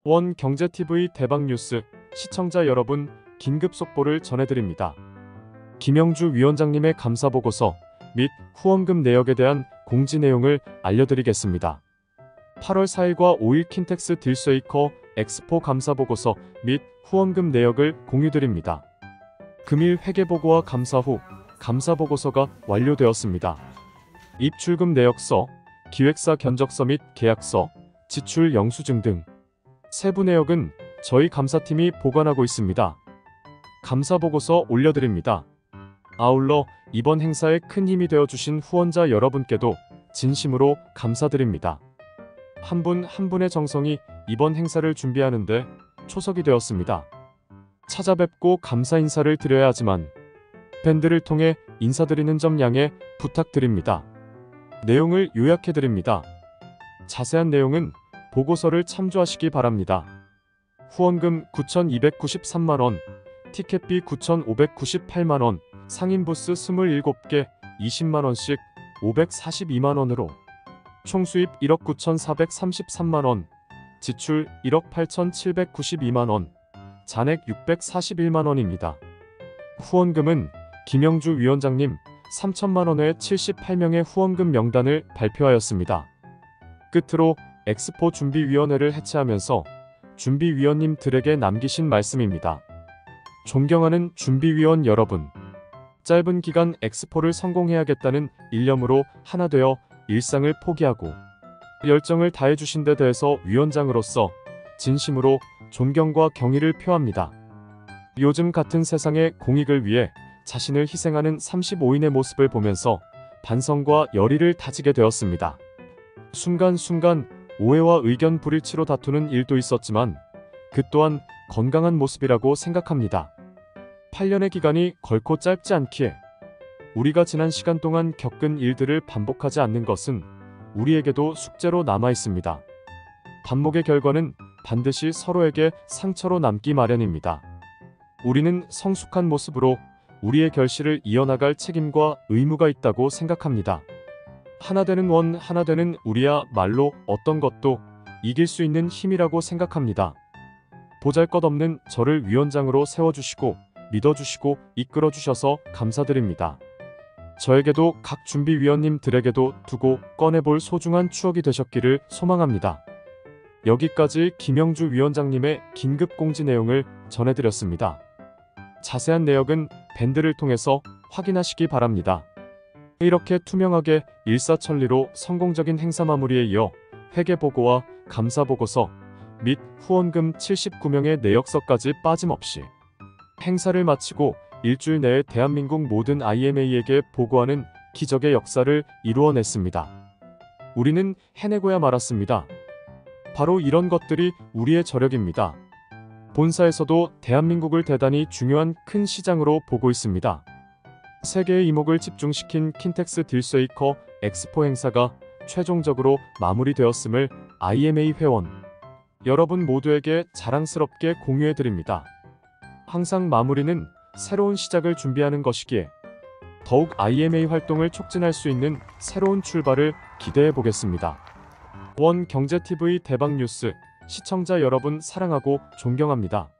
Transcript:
원경제TV 대박뉴스 시청자 여러분, 긴급 속보를 전해드립니다. 김영주 위원장님의 감사보고서 및 후원금 내역에 대한 공지 내용을 알려드리겠습니다. 8월 4일과 5일 킨텍스 딜쉐이커 엑스포 감사보고서 및 후원금 내역을 공유드립니다. 금일 회계보고와 감사 후 감사보고서가 완료되었습니다. 입출금 내역서, 기획사 견적서 및 계약서, 지출 영수증 등 세부 내역은 저희 감사팀이 보관하고 있습니다. 감사보고서 올려드립니다. 아울러 이번 행사에 큰 힘이 되어주신 후원자 여러분께도 진심으로 감사드립니다. 한 분 한 분의 정성이 이번 행사를 준비하는데 초석이 되었습니다. 찾아뵙고 감사 인사를 드려야 하지만 밴드를 통해 인사드리는 점 양해 부탁드립니다. 내용을 요약해드립니다. 자세한 내용은 보고서를 참조하시기 바랍니다. 후원금 9,293만원, 티켓비 9,598만원, 상인 부스 27개 20만원씩 542만원으로 총 수입 1억 9,433만원, 지출 1억 8,792만원, 잔액 641만원입니다. 후원금은 김영주 위원장님 3천만원의 78명의 후원금 명단을 발표하였습니다. 끝으로 엑스포 준비위원회를 해체하면서 준비위원님들에게 남기신 말씀입니다. 존경하는 준비위원 여러분, 짧은 기간 엑스포를 성공해야겠다는 일념으로 하나 되어 일상을 포기하고 열정을 다해주신 데 대해서 위원장으로서 진심으로 존경과 경의를 표합니다. 요즘 같은 세상의 공익을 위해 자신을 희생하는 35인의 모습을 보면서 반성과 열의를 다지게 되었습니다. 순간순간 오해와 의견 불일치로 다투는 일도 있었지만 그 또한 건강한 모습이라고 생각합니다. 8년의 기간이 결코 짧지 않기에 우리가 지난 시간 동안 겪은 일들을 반복하지 않는 것은 우리에게도 숙제로 남아 있습니다. 반목의 결과는 반드시 서로에게 상처로 남기 마련입니다. 우리는 성숙한 모습으로 우리의 결실을 이어나갈 책임과 의무가 있다고 생각합니다. 하나 되는 원, 하나 되는 우리야 말로 어떤 것도 이길 수 있는 힘이라고 생각합니다. 보잘것없는 저를 위원장으로 세워주시고 믿어주시고 이끌어주셔서 감사드립니다. 저에게도 각 준비위원님들에게도 두고 꺼내볼 소중한 추억이 되셨기를 소망합니다. 여기까지 김영주 위원장님의 긴급 공지 내용을 전해드렸습니다. 자세한 내역은 밴드를 통해서 확인하시기 바랍니다. 이렇게 투명하게 일사천리로 성공적인 행사 마무리에 이어 회계보고와 감사보고서 및 후원금 79명의 내역서까지 빠짐없이 행사를 마치고 일주일 내에 대한민국 모든 IMA에게 보고하는 기적의 역사를 이루어냈습니다. 우리는 해내고야 말았습니다. 바로 이런 것들이 우리의 저력입니다. 본사에서도 대한민국을 대단히 중요한 큰 시장으로 보고 있습니다. 세계의 이목을 집중시킨 킨텍스 딜쉐이커 엑스포 행사가 최종적으로 마무리되었음을 IMA 회원 여러분 모두에게 자랑스럽게 공유해드립니다. 항상 마무리는 새로운 시작을 준비하는 것이기에 더욱 IMA 활동을 촉진할 수 있는 새로운 출발을 기대해 보겠습니다. 원경제TV 대박뉴스 시청자 여러분 사랑하고 존경합니다.